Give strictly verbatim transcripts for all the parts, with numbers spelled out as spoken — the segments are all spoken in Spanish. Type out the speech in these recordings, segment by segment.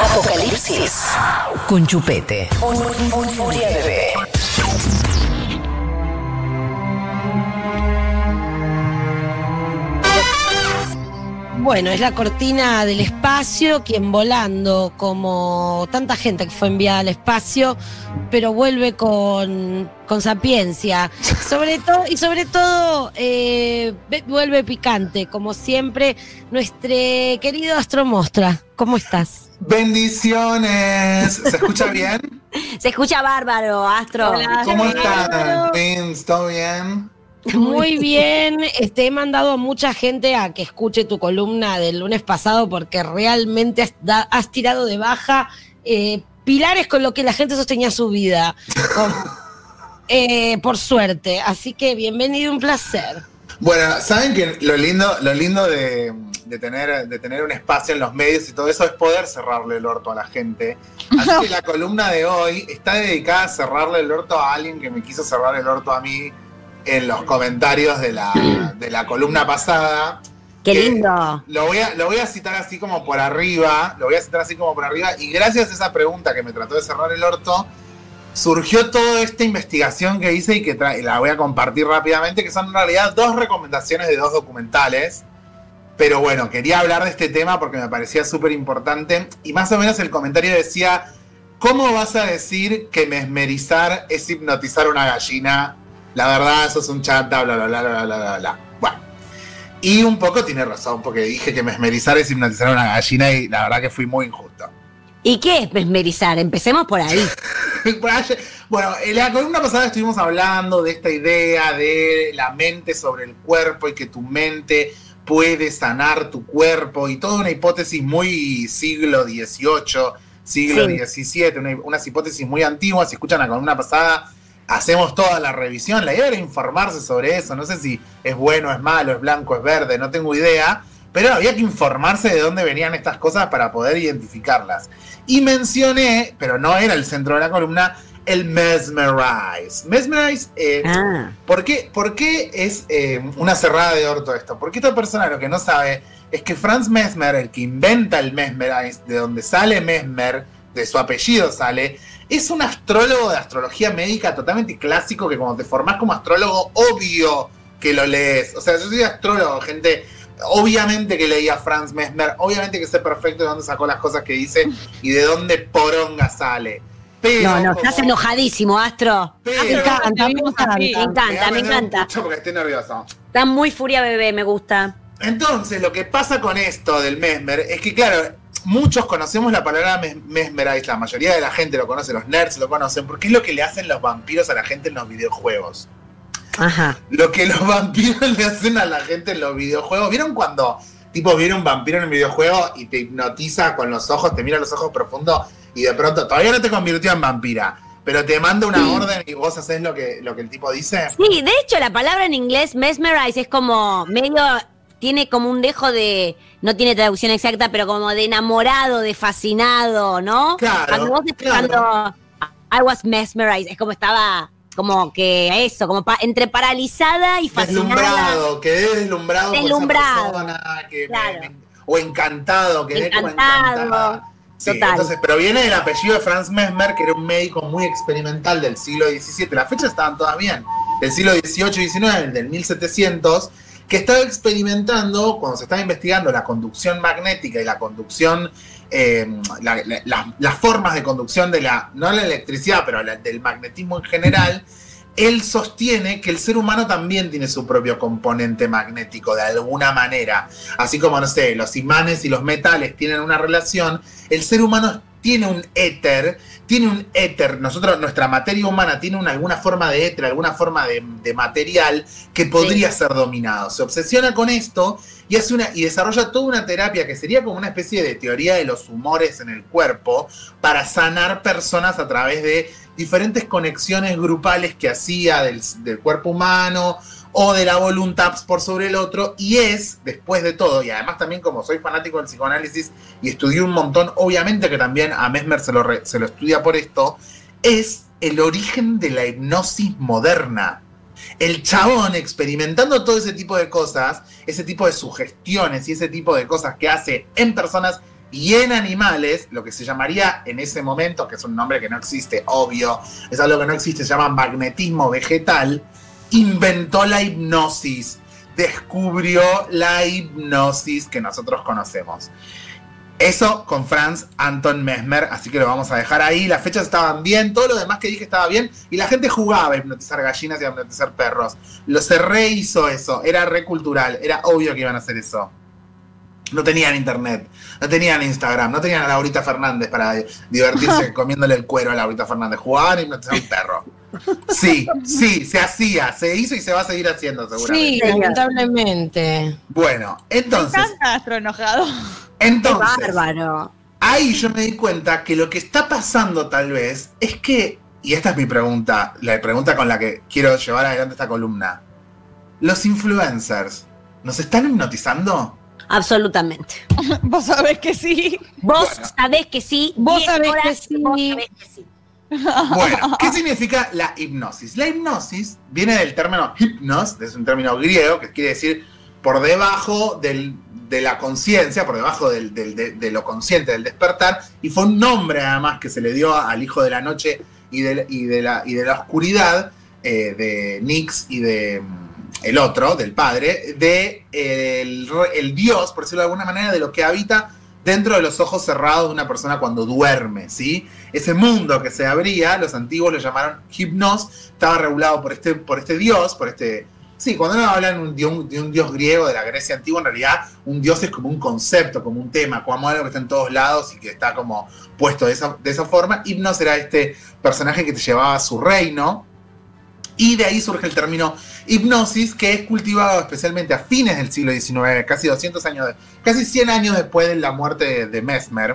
Apocalipsis con Chupete. Un, un, un Furia Bebé. Bueno, es la cortina del espacio, quien volando como tanta gente que fue enviada al espacio, pero vuelve con, con sapiencia. Sobre todo, y sobre todo eh, vuelve picante, como siempre, nuestro querido Astromostra. ¿Cómo estás? Bendiciones. ¿Se escucha bien? Se escucha bárbaro, Astro. Hola, ¿Cómo bien. están, Twins? ¿Todo bien? Muy bien, este, he mandado a mucha gente a que escuche tu columna del lunes pasado porque realmente has, da, has tirado de baja eh, pilares con lo que la gente sostenía su vida, con, eh, por suerte. Así que bienvenido, un placer. Bueno, saben que lo lindo, lo lindo de, de, tener, de tener un espacio en los medios y todo eso es poder cerrarle el orto a la gente. Así que la columna de hoy está dedicada a cerrarle el orto a alguien que me quiso cerrar el orto a mí en los comentarios de la, de la columna pasada. ¡Qué lindo! Lo voy, a, lo voy a citar así como por arriba, lo voy a citar así como por arriba, y gracias a esa pregunta que me trató de cerrar el orto, surgió toda esta investigación que hice y que tra- y la voy a compartir rápidamente, que son en realidad dos recomendaciones de dos documentales. Pero bueno, quería hablar de este tema porque me parecía súper importante, y más o menos el comentario decía: ¿cómo vas a decir que mesmerizar es hipnotizar a una gallina? La verdad, eso es un chanta, bla, bla, bla, bla, bla, bla, bla. Bueno, y un poco tiene razón, porque dije que mesmerizar es hipnotizar a una gallina y la verdad que fui muy injusto. ¿Y qué es mesmerizar? Empecemos por ahí. Bueno, en la columna pasada estuvimos hablando de esta idea de la mente sobre el cuerpo y que tu mente puede sanar tu cuerpo y toda una hipótesis muy siglo dieciocho, siglo Sí. diecisiete, una, unas hipótesis muy antiguas. Si escuchan la columna pasada, hacemos toda la revisión. La idea era informarse sobre eso. No sé si es bueno, es malo, es blanco, es verde, no tengo idea. Pero había que informarse de dónde venían estas cosas para poder identificarlas. Y mencioné, pero no era el centro de la columna, el Mesmerize. Mesmerize, eh, Ah. ¿por qué, por qué es eh, una cerrada de orto esto? Porque esta persona lo que no sabe es que Franz Mesmer, el que inventa el Mesmerize, de donde sale Mesmer, de su apellido sale, es un astrólogo de astrología médica totalmente clásico que cuando te formás como astrólogo, obvio que lo lees. O sea, yo soy astrólogo, gente, obviamente que leí a Franz Mesmer, obviamente que sé perfecto de dónde sacó las cosas que dice y de dónde poronga sale. Pero, No, no, como- estás enojadísimo, Astro. pero- Me encanta, me encanta. Me encanta, me encanta. Mucho porque estoy nervioso. Está muy furia bebé, me gusta. Entonces, lo que pasa con esto del Mesmer es que, claro, muchos conocemos la palabra mes- Mesmerize, la mayoría de la gente lo conoce, los nerds lo conocen, porque es lo que le hacen los vampiros a la gente en los videojuegos. Ajá. Lo que los vampiros le hacen a la gente en los videojuegos. ¿Vieron cuando, tipo, viene un vampiro en el videojuego y te hipnotiza con los ojos, te mira los ojos profundos y de pronto, todavía no te convirtió en vampira, pero te manda una Sí. orden y vos haces lo que, lo que el tipo dice? Sí, de hecho, la palabra en inglés mesmerize es como medio. Tiene como un dejo de. No tiene traducción exacta, pero como de enamorado, de fascinado, ¿no? Claro, Cuando vos claro. cuando I was mesmerized, es como estaba. Como que eso, como pa- entre paralizada y fascinada. Deslumbrado, quedé deslumbrado, Deslumbrado, por esa persona, que me- claro. me- o encantado, quedé como Encantado, encantada. Sí, total. entonces, pero viene del apellido de Franz Mesmer, que era un médico muy experimental del siglo diecisiete. Las fechas estaban todas bien. Del siglo dieciocho y diecinueve, del mil setecientos, que estaba experimentando, cuando se estaba investigando la conducción magnética y la conducción, eh, la- la- la- las formas de conducción de la, no la electricidad, pero la- del magnetismo en general. Él sostiene que el ser humano también tiene su propio componente magnético de alguna manera. Así como, no sé, los imanes y los metales tienen una relación, el ser humano tiene un éter, tiene un éter, nosotros, nuestra materia humana tiene una, alguna forma de éter, alguna forma de, de material que podría Sí. ser dominado. Se obsesiona con esto y hace una, y desarrolla toda una terapia que sería como una especie de teoría de los humores en el cuerpo para sanar personas a través de diferentes conexiones grupales que hacía del, del cuerpo humano o de la voluntad por sobre el otro, y es, después de todo, y además también como soy fanático del psicoanálisis y estudié un montón, obviamente que también a Mesmer se lo, re, se lo estudia por esto, es el origen de la hipnosis moderna. El chabón experimentando todo ese tipo de cosas, ese tipo de sugestiones y ese tipo de cosas que hace en personas y en animales, lo que se llamaría en ese momento, que es un nombre que no existe, obvio, es algo que no existe, se llama magnetismo vegetal, inventó la hipnosis, descubrió la hipnosis que nosotros conocemos. Eso con Franz Anton Mesmer, así que lo vamos a dejar ahí. Las fechas estaban bien, todo lo demás que dije estaba bien, y la gente jugaba a hipnotizar gallinas y a hipnotizar perros. Lo se rehizo eso, era re cultural, era obvio que iban a hacer eso. No tenían internet, no tenían Instagram, no tenían a Laurita Fernández para divertirse comiéndole el cuero a Laurita Fernández. Jugaban a hipnotizar un perro. Sí, sí, se hacía, se hizo y se va a seguir haciendo seguramente. Sí, lamentablemente. Bueno, entonces... Está Astro enojado. Entonces, Qué bárbaro. Ahí yo me di cuenta que lo que está pasando tal vez es que, y esta es mi pregunta, la pregunta con la que quiero llevar adelante esta columna, ¿los influencers nos están hipnotizando? Absolutamente. Vos sabés que sí. Vos Bueno. sabés que sí. Vos diez sabés horas, que sí. Vos sabés que sí. Bueno, ¿qué significa la hipnosis? La hipnosis viene del término hypnos, es un término griego que quiere decir por debajo del, de la conciencia, por debajo del, del, de, de lo consciente, del despertar, y fue un nombre además que se le dio al hijo de la noche y de, y de, la, y de la oscuridad, eh, de Nix y de el otro, del padre, de eh, el, el dios, por decirlo de alguna manera, de lo que habita dentro de los ojos cerrados de una persona cuando duerme, ¿sí? Ese mundo que se abría, los antiguos lo llamaron hipnos, estaba regulado por este, por este dios, por este... Sí, cuando uno habla de un, de, un, de un dios griego de la Grecia antigua, en realidad un dios es como un concepto, como un tema, como algo que está en todos lados y que está como puesto de esa, de esa forma. Hipnos era este personaje que te llevaba a su reino, y de ahí surge el término hipnosis, que es cultivado especialmente a fines del siglo diecinueve, casi doscientos años, de, casi cien años después de la muerte de, de Mesmer.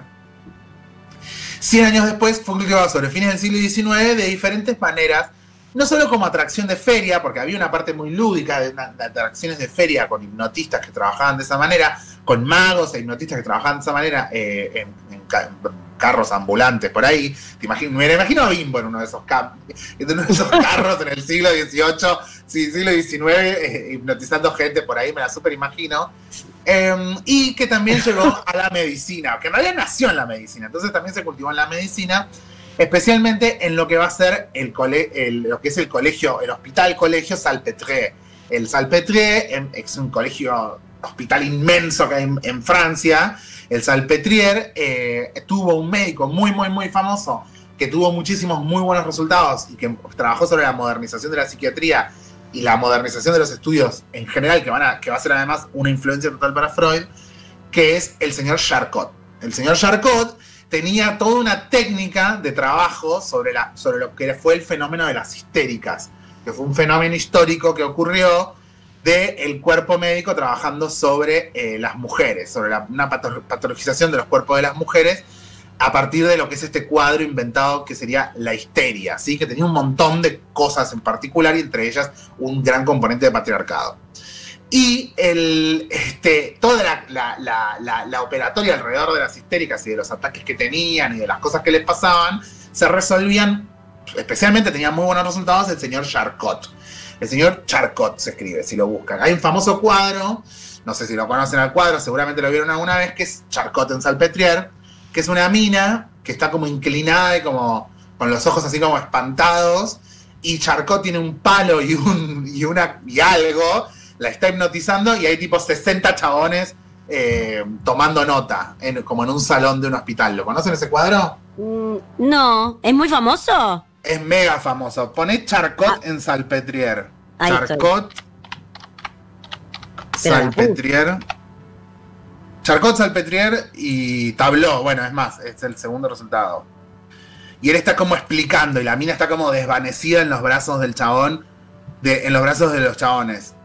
cien años después fue cultivado sobre fines del siglo diecinueve de diferentes maneras, no solo como atracción de feria, porque había una parte muy lúdica de, una, de atracciones de feria con hipnotistas que trabajaban de esa manera, con magos e hipnotistas que trabajaban de esa manera eh, en, en, en carros ambulantes por ahí. Te imagino, me imagino a Bimbo en uno de esos, en uno de esos carros en el siglo dieciocho, sí, siglo diecinueve, eh, hipnotizando gente por ahí, me la super imagino. Eh, y que también llegó a la medicina, que en realidad nació en la medicina, entonces también se cultivó en la medicina, especialmente en lo que va a ser el, cole, el lo que es el colegio, el hospital colegio Salpêtrière. El Salpêtrière es un colegio, hospital inmenso que hay en, en Francia. El Salpêtrière eh, tuvo un médico muy, muy, muy famoso que tuvo muchísimos muy buenos resultados y que trabajó sobre la modernización de la psiquiatría y la modernización de los estudios en general, que, van a, que va a ser además una influencia total para Freud, que es el señor Charcot. El señor Charcot tenía toda una técnica de trabajo sobre, la, sobre lo que fue el fenómeno de las histéricas, que fue un fenómeno histórico que ocurrió del cuerpo médico trabajando sobre eh, las mujeres, sobre la, una patologización de los cuerpos de las mujeres a partir de lo que es este cuadro inventado que sería la histeria, ¿sí? Que tenía un montón de cosas en particular y entre ellas un gran componente de patriarcado. Y el, este, toda la, la, la, la, la operatoria alrededor de las histéricas y de los ataques que tenían y de las cosas que les pasaban, se resolvían, especialmente tenían muy buenos resultados el señor Charcot. El señor Charcot se escribe, si lo buscan. Hay un famoso cuadro, no sé si lo conocen al cuadro, seguramente lo vieron alguna vez, que es Charcot en Salpêtrière, que es una mina que está como inclinada y como con los ojos así como espantados, y Charcot tiene un palo y, un, y, una, y algo, la está hipnotizando y hay tipo sesenta chabones eh, tomando nota, en, como en un salón de un hospital. ¿Lo conocen ese cuadro? Mm, no, ¿es muy famoso? Es mega famoso. Poné Charcot ah. en Salpêtrière. Ahí Charcot. Estoy. Salpêtrière. Uh. Charcot, Salpêtrière y Tableau. Bueno, es más, es el segundo resultado. Y él está como explicando, y la mina está como desvanecida en los brazos del chabón, de, en los brazos de los chabones.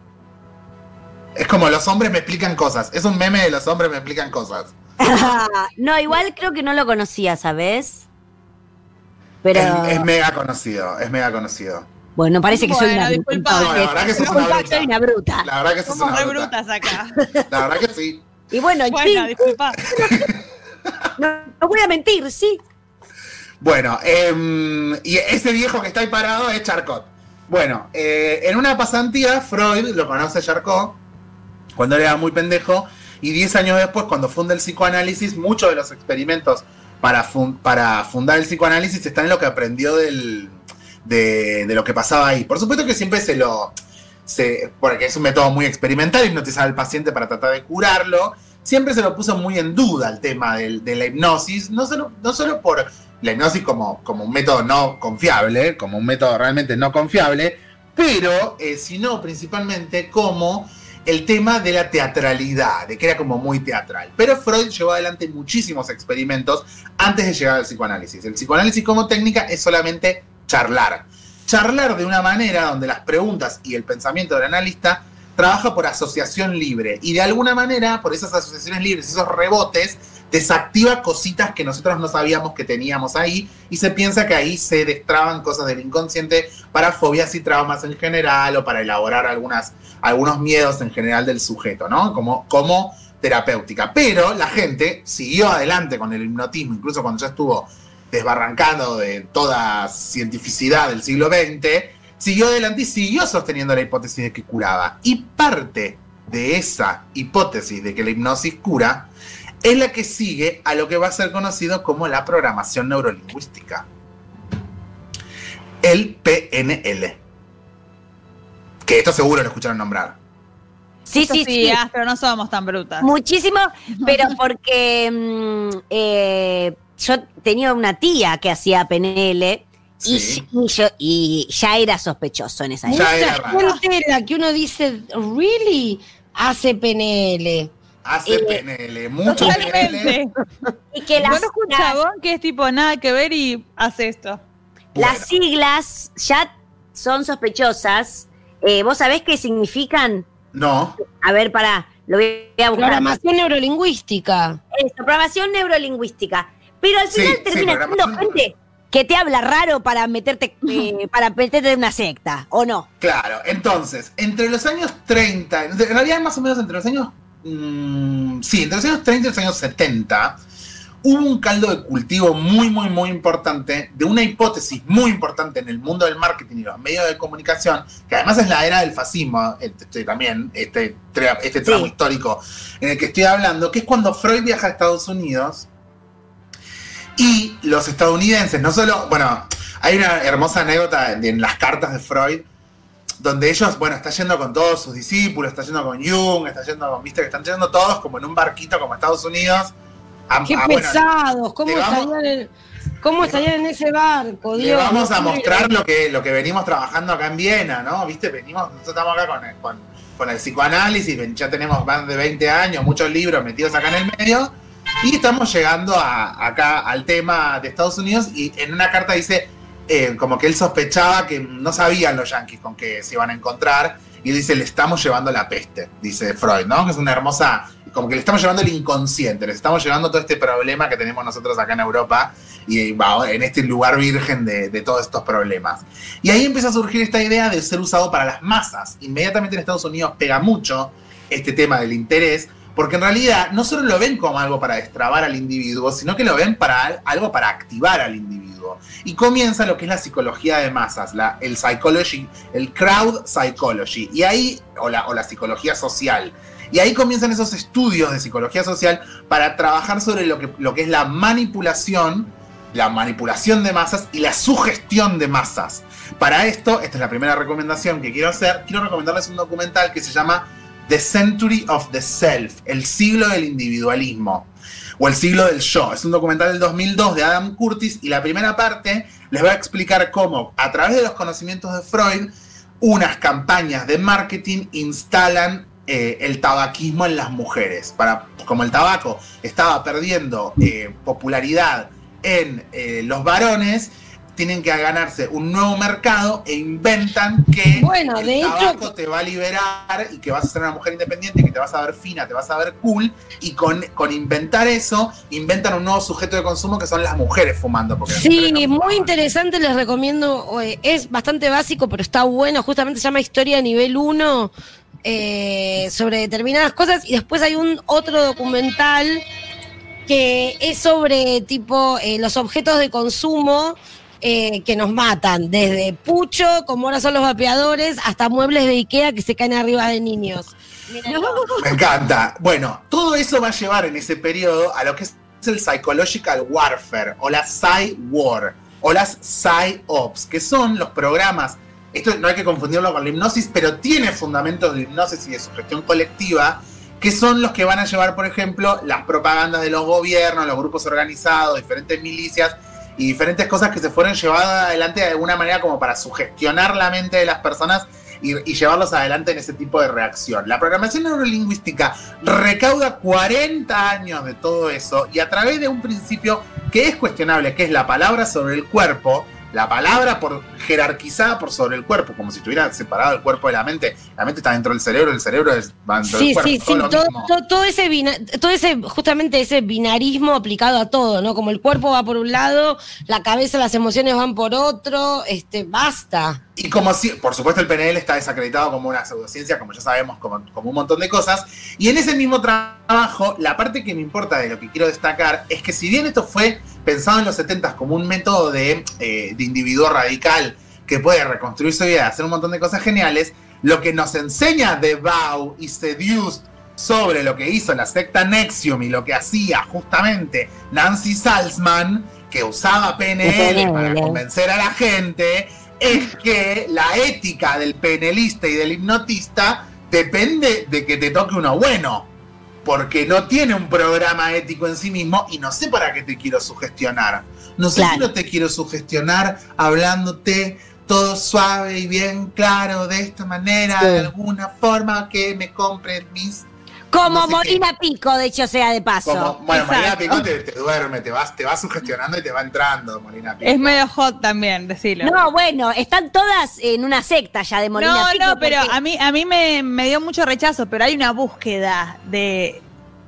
Es como los hombres me explican cosas. Es un meme de los hombres me explican cosas. No, igual creo que no lo conocía, ¿sabes? Pero... Es, es mega conocido, es mega conocido. Bueno, parece que bueno, soy una disculpa. No, la verdad que sos una bruta. Soy una bruta. La verdad que sos Somos una re bruta. brutas acá. La verdad que sí. Y bueno, Bueno, sí, disculpa. no, no voy a mentir, sí. Bueno, eh, y ese viejo que está ahí parado es Charcot. Bueno, eh, en una pasantía, Freud lo conoce a Charcot cuando él era muy pendejo y diez años después, cuando funda el psicoanálisis, muchos de los experimentos para, fun para fundar el psicoanálisis están en lo que aprendió del, de, de lo que pasaba ahí. Por supuesto que siempre se lo... Se, porque es un método muy experimental, hipnotizar al paciente para tratar de curarlo. Siempre se lo puso muy en duda el tema de, de la hipnosis, no solo, no solo por la hipnosis como, como un método no confiable, como un método realmente no confiable, pero eh, sino principalmente como el tema de la teatralidad, de que era como muy teatral. Pero Freud llevó adelante muchísimos experimentos antes de llegar al psicoanálisis. El psicoanálisis como técnica es solamente charlar. Charlar de una manera donde las preguntas y el pensamiento del analista trabaja por asociación libre y de alguna manera, por esas asociaciones libres, esos rebotes, desactiva cositas que nosotros no sabíamos que teníamos ahí y se piensa que ahí se destraban cosas del inconsciente para fobias y traumas en general o para elaborar algunas, algunos miedos en general del sujeto, ¿no? Como, como terapéutica. Pero la gente siguió adelante con el hipnotismo, incluso cuando ya estuvo desbarrancando de toda cientificidad del siglo veinte, siguió adelante y siguió sosteniendo la hipótesis de que curaba. Y parte de esa hipótesis de que la hipnosis cura es la que sigue a lo que va a ser conocido como la programación neurolingüística. El P N L. Que esto seguro lo escucharon nombrar. Sí, Esto sí, sí, sí. ah, pero no somos tan brutas. Muchísimo, pero porque mm, eh, yo tenía una tía que hacía P N L y, Sí. y yo, y ya era sospechoso en esa época. Ya era Mucha raro. gente la que uno dice, ¿really? Hace P N L. Hace Eh, P N L, mucho P N L. Totalmente. Y que las, Conozco un las, chabón que es tipo nada que ver y hace esto. las Bueno. siglas ya son sospechosas. Eh, ¿Vos sabés qué significan? No, A ver, pará, lo voy a buscar. Programación neurolingüística. Eso, programación neurolingüística. Pero al Sí, final sí, termina siendo programación gente que te habla raro para meterte, eh, para meterte en una secta, ¿o no? claro. Entonces, entre los años treinta, en realidad más o menos entre los años... mmm, sí, entre los años treinta y los años setenta, hubo un caldo de cultivo muy, muy, muy importante de una hipótesis muy importante en el mundo del marketing y los medios de comunicación, que además es la era del fascismo, este, también, este, tra- este tramo Sí. histórico en el que estoy hablando, que es cuando Freud viaja a Estados Unidos y los estadounidenses, no solo, bueno, hay una hermosa anécdota de- en las cartas de Freud, donde ellos, bueno, está yendo con todos sus discípulos, está yendo con Jung, está yendo con, viste, que están yendo todos como en un barquito como Estados Unidos. A- Qué a- bueno, pesados, ¿cómo le vamos- estarían, en, cómo estarían en ese barco? le Dios, vamos no a sé. mostrar lo que, lo que venimos trabajando acá en Viena, ¿no? Viste, venimos, nosotros estamos acá con el, con, con el psicoanálisis, ven- ya tenemos más de veinte años, muchos libros metidos acá en el medio, y estamos llegando a, acá al tema de Estados Unidos, y en una carta dice, eh, como que él sospechaba que no sabían los yanquis con qué se iban a encontrar, y dice, le estamos llevando la peste, dice Freud, ¿no? Que es una hermosa, como que le estamos llevando el inconsciente, les estamos llevando todo este problema que tenemos nosotros acá en Europa, y va, en este lugar virgen de, de todos estos problemas. Y ahí empieza a surgir esta idea de ser usado para las masas. Inmediatamente en Estados Unidos pega mucho este tema del interés, porque en realidad no solo lo ven como algo para destrabar al individuo, sino que lo ven para al- algo para activar al individuo. Y comienza lo que es la psicología de masas, la, el psychology, el crowd psychology, y ahí, o la, o la psicología social. Y ahí comienzan esos estudios de psicología social para trabajar sobre lo que, lo que es la manipulación, la manipulación de masas y la sugestión de masas. Para esto, esta es la primera recomendación que quiero hacer, quiero recomendarles un documental que se llama The Century of the Self, el siglo del individualismo, o el siglo del yo. Es un documental del dos mil dos de Adam Curtis, y la primera parte les va a explicar cómo, a través de los conocimientos de Freud, unas campañas de marketing instalan eh, el tabaquismo en las mujeres. Para, como el tabaco estaba perdiendo eh, popularidad en eh, los varones, tienen que ganarse un nuevo mercado e inventan que Bueno, el de hecho- tabaco te va a liberar y que vas a ser una mujer independiente, que te vas a ver fina, te vas a ver cool, y con, con inventar eso, inventan un nuevo sujeto de consumo que son las mujeres fumando. Porque las mujeres Sí, no muy fumaban. interesante, les recomiendo, eh, es bastante básico, pero está bueno, justamente se llama Historia Nivel uno, eh, sobre determinadas cosas, y después hay un otro documental que es sobre tipo eh, los objetos de consumo eh, que nos matan, desde pucho, como ahora son los vapeadores, hasta muebles de Ikea que se caen arriba de niños. Me encanta. Bueno, todo eso va a llevar en ese periodo a lo que es el Psychological Warfare o la Psy-War o las Psy-Ops, que son los programas, esto no hay que confundirlo con la hipnosis, pero tiene fundamentos de hipnosis y de sugestión colectiva, que son los que van a llevar, por ejemplo, las propagandas de los gobiernos, los grupos organizados, diferentes milicias y diferentes cosas que se fueron llevadas adelante de alguna manera como para sugestionar la mente de las personas y, y llevarlos adelante en ese tipo de reacción. La programación neurolingüística recauda cuarenta años de todo eso y a través de un principio que es cuestionable, que es la palabra sobre el cuerpo, la palabra por jerarquizada por sobre el cuerpo, como si estuviera separado el cuerpo de la mente. La mente está dentro del cerebro, el cerebro es dentro sí, del cuerpo. Sí, sí, todo, todo, lo todo, todo ese bina, todo ese, justamente ese binarismo aplicado a todo, ¿no? Como el cuerpo va por un lado, la cabeza, las emociones van por otro, este, basta. Y como si, por supuesto, el P N L está desacreditado como una pseudociencia, como ya sabemos, como, como un montón de cosas. Y en ese mismo trabajo, la parte que me importa de lo que quiero destacar es que si bien esto fue pensado en los setenta como un método de, eh, de individuo radical que puede reconstruir su vida, hacer un montón de cosas geniales, lo que nos enseña The Vow y Seduced sobre lo que hizo la secta Nexium y lo que hacía justamente Nancy Salzman, que usaba P N L para convencer a la gente, es que la ética del penelista y del hipnotista depende de que te toque uno bueno, porque no tiene un programa ético en sí mismo y no sé para qué te quiero sugestionar. No sé claro. si no te quiero sugestionar hablándote todo suave y bien claro de esta manera, sí. de alguna forma que me compren mis... Como no sé Molina qué. Pico, de hecho sea de paso. Como, bueno, Exacto. Molina Pico te, te duerme, te vas, te vas sugestionando y te va entrando, Molina Pico. Es medio hot también, decirlo. No, bueno, están todas en una secta ya de Molina no, Pico. No, no, pero porque... a mí, a mí me, me dio mucho rechazo, pero hay una búsqueda de...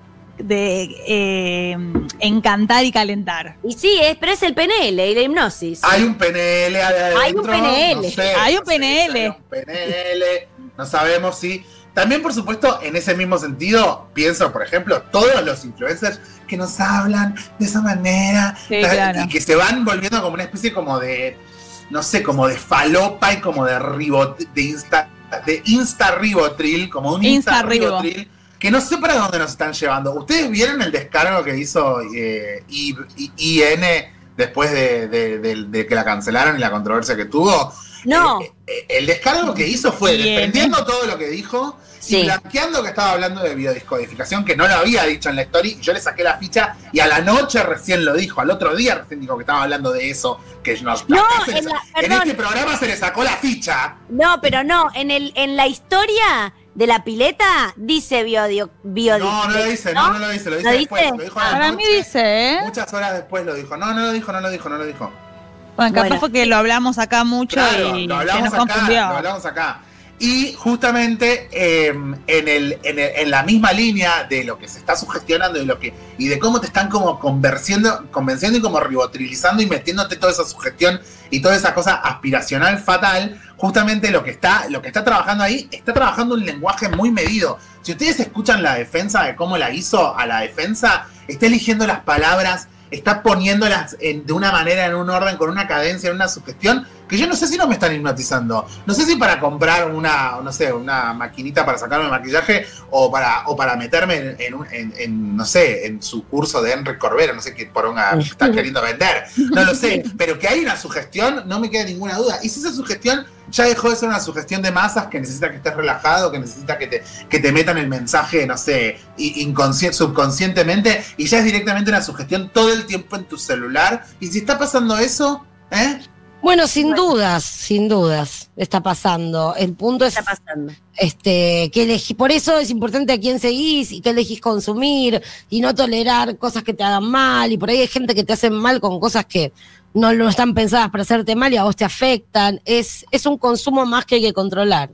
de eh, encantar y calentar. Y sí, es, pero es el P N L y la hipnosis. Hay un P N L adentro, Hay un P N L. No sé, hay un no P N L. Sé, hay un P N L. No sabemos si... También, por supuesto, en ese mismo sentido, pienso, por ejemplo, todos los influencers que nos hablan de esa manera sí, claro. y que se van volviendo como una especie como de, no sé, como de falopa y como de ribot, de insta, de insta ribotril, como un insta, insta ribotril, que no sé para dónde nos están llevando. ¿Ustedes vieron el descargo que hizo eh, I, I, I N después de, de, de, de que la cancelaron y la controversia que tuvo? No. Eh, eh, el descargo que hizo fue Bien. defendiendo todo lo que dijo sí. y blanqueando que estaba hablando de biodescodificación, que no lo había dicho en la story, y yo le saqué la ficha y a la noche recién lo dijo, al otro día recién dijo que estaba hablando de eso, que nos, no, en, en, la, en este programa se le sacó la ficha. No, pero no, en el en la historia de la pileta dice biodio, biodi, No, no lo dice, no, no, no lo dice, lo dice ¿Lo después, dice? lo dijo a la Para noche, mí dice, ¿eh? muchas horas después lo dijo. No, no lo dijo, no lo dijo, no lo dijo. Bueno, capaz Bueno. fue que lo hablamos acá mucho Claro, y lo se hablamos nos acá, confundió. lo hablamos acá. Y justamente eh, en, el, en, el, en la misma línea de lo que se está sugestionando y, lo que, y de cómo te están como convenciendo, convenciendo y como ribotrilizando y metiéndote toda esa sugestión y toda esa cosa aspiracional fatal, justamente lo que está, lo que está trabajando ahí, está trabajando un lenguaje muy medido. Si ustedes escuchan la defensa de cómo la hizo a la defensa, está eligiendo las palabras, está poniéndolas en, de una manera, en un orden, con una cadencia, en una sugestión, que yo no sé si no me están hipnotizando. No sé si para comprar una, no sé, una maquinita para sacarme el maquillaje o para, o para meterme en, en, en, en, no sé, en su curso de Enrique Corbera, no sé qué poronga está queriendo vender. No lo sé, pero que hay una sugestión, no me queda ninguna duda. Y si esa sugestión ya dejó de ser una sugestión de masas que necesita que estés relajado, que necesita que te, que te metan el mensaje, no sé, inconsciente, subconscientemente, y ya es directamente una sugestión todo el tiempo en tu celular. Y si está pasando eso, ¿eh? Bueno, sin bueno. dudas, sin dudas está pasando. El punto es está pasando. este que elegí, por eso es importante a quién seguís y qué elegís consumir y no tolerar cosas que te hagan mal. Y por ahí hay gente que te hace mal con cosas que no, no están pensadas para hacerte mal y a vos te afectan. Es, es un consumo más que hay que controlar.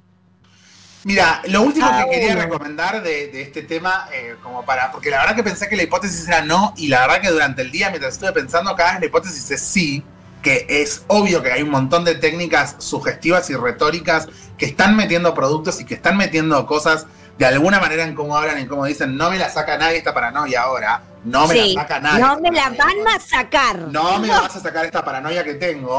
Mira, lo último Ah, que quería bueno. recomendar de, de este tema, eh, como para, porque la verdad que pensé que la hipótesis era no, y la verdad que durante el día, mientras estuve pensando, cada vez la hipótesis es sí, que es obvio que hay un montón de técnicas sugestivas y retóricas que están metiendo productos y que están metiendo cosas de alguna manera en cómo hablan y cómo dicen, no me la saca nadie esta paranoia ahora, no me Sí, la saca nadie. no esta me la paranoia van ahora. a sacar. No me vas a sacar esta paranoia que tengo.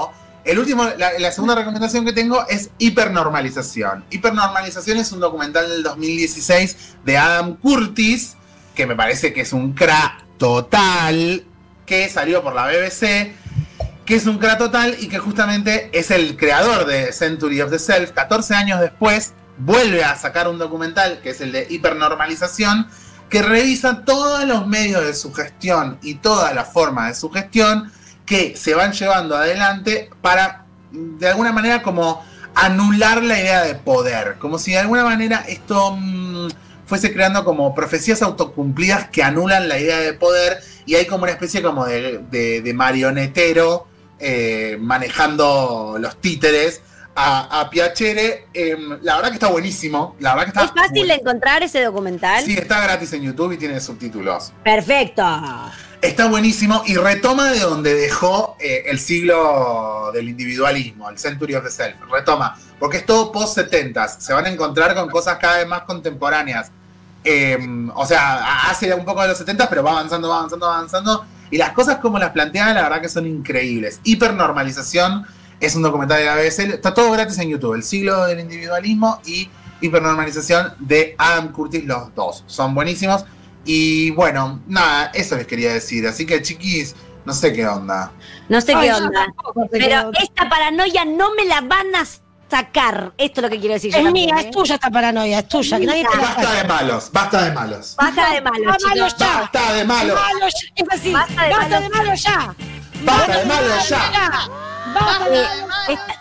el último, la, la segunda recomendación que tengo es Hipernormalización. Hipernormalización es un documental del dos mil dieciséis de Adam Curtis, que me parece que es un crack total, que salió por la B B C, que es un crack total y que justamente es el creador de Century of the Self. catorce años después vuelve a sacar un documental que es el de Hipernormalización, que revisa todos los medios de sugestión y todas las formas de sugestión que se van llevando adelante para, de alguna manera, como anular la idea de poder. Como si de alguna manera esto mmm, fuese creando como profecías autocumplidas que anulan la idea de poder, y hay como una especie como de, de, de marionetero eh, manejando los títeres a, a Piacere. Eh, la verdad que está buenísimo. La verdad que está ¿Es fácil bueno. de encontrar ese documental? Sí, está gratis en YouTube y tiene subtítulos. Perfecto. Está buenísimo y retoma de donde dejó eh, el siglo del individualismo, el Century of the Self. Retoma, porque es todo post setentas. Se van a encontrar con cosas cada vez más contemporáneas. Eh, o sea, hace un poco de los setentas, pero va avanzando, va avanzando, va avanzando. Y las cosas como las plantea, la verdad que son increíbles. Hipernormalización es un documental de la B B C. Está todo gratis en YouTube. El siglo del individualismo y Hipernormalización de Adam Curtis, los dos. Son buenísimos. Y bueno, nada, eso les quería decir. Así que, chiquis, no sé qué onda. No sé Ay, qué yo onda. tampoco sé qué Pero onda. esta paranoia no me la van a sacar. Esto es lo que quiero decir yo Es también, mía, ¿eh? es tuya esta paranoia, es tuya, que nadie te la Basta de saque. malos, basta de malos. Basta de malos, Basta de malos chicos. ya. Basta de malos. Malo ya, es decir, Basta de basta malos. de malo ya. Basta de malos ya. Basta de Eh, malo. esta-